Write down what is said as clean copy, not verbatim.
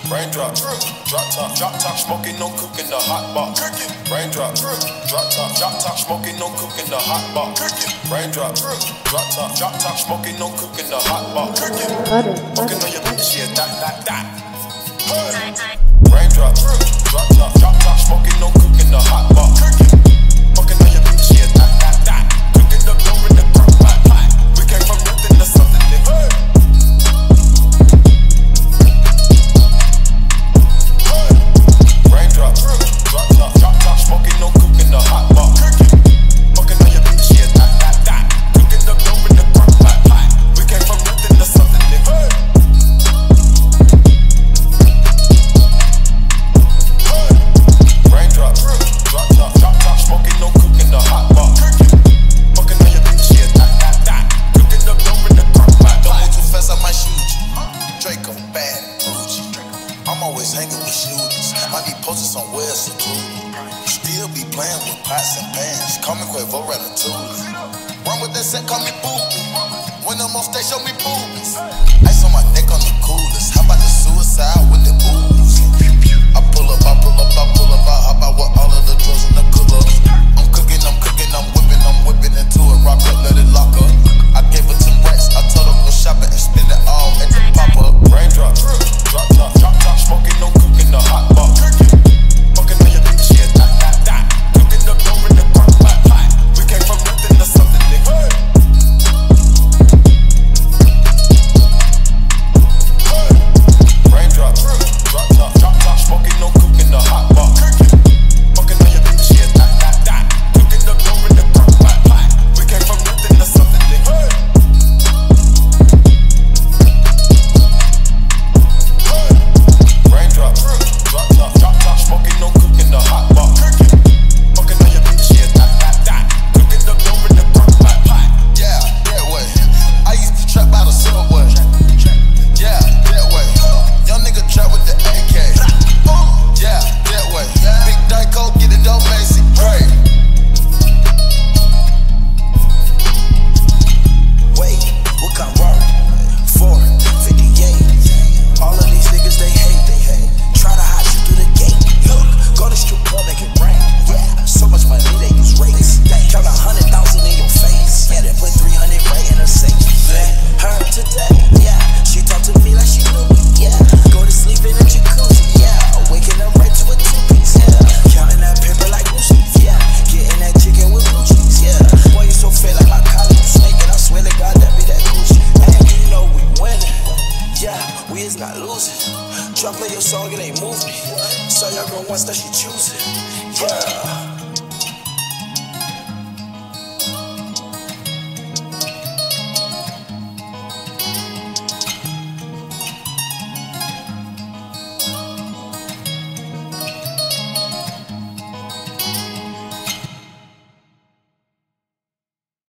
Raindrop, drop top, smoking, no cooking, the hot box. Raindrop, drop top, smoking, no cooking, the hot box. Raindrop, drop top, smoking, no cooking, the hot box. Fucking on your bitch, yeah, that. Raindrop, drop top, smoking, no cooking, the hot box. Fucking on your bitch, yeah, that. Cooking the dough in the crock pot. We came from nothing to something, nigga. Drop top, smoking, no cooking, the hot box. Fucking on your bitch, yeah, that. Cooking the dough in the crock pot. We came from nothing to something, nigga. Raindrop, drop top, smoking, no cooking, the hot box. Fucking on your bitch, yeah, that. Cooking the dough in the crock pot. Don't move too fast, I might shoot you. Draco, bad, Boujee. I'm always hanging with shooters. I be posted somewhere secluded. Still be playing with pots and pans. Call me Quavo, Ratatouille. Run with that set, call me Boomin. When I'm on stage, show me boobies. Ice on my neck on the coolest. How about the suicide with the booze? I pull up, I hop out with all of the drugs in the cooler. I'm cooking, I'm whipping into it. Rock up, let it lock up. I gave her 10 racks. I told her go shopping and spend it all at the pop-up. Raindrop, drop top, smoking, no cooking, the hot box. Fucking on your bitch, yeah, that. Cooking the dough in the crock pot. We came from nothing to something, nigga. Raindrop, drop top, smoking, no cooking, the hot box. Fucking on your bitch, yeah, that. Cooking the dough in the crock pot. We came from nothing to something, nigga. Raindrop, drop top, smoking, no cooking, the hot box. Fucking on your bitch, yeah, that. Cooking the dough in the crock pot. Yeah, that way. I used to trap out of Subway. Yeah, that way. Young nigga trap with the AK. Yeah, that way. Big Dyco, get it on Macy. Great. Wait, what kind of Rory? 458. All of these niggas, they hate. Try to hide you through the gate. Look, go to strip club, make it rain. Yeah, so much money, they use rates. Count 100,000 in your face. Yeah, they put 300 right in a safe. Her today, yeah, she talked to me like she knew me. Yeah, go to sleep in a jacuzzi. Yeah, waking up right to a two-piece. Yeah, counting that paper like Boujee. Yeah, getting that chicken with blue cheese. Yeah, boy, you so fat like my collar, you snake, and I swear to God that be that Gucci. And you know we winning. Yeah, we is not losing. Try play your song, it ain't moving. Saw your girl once that she choosing. Yeah.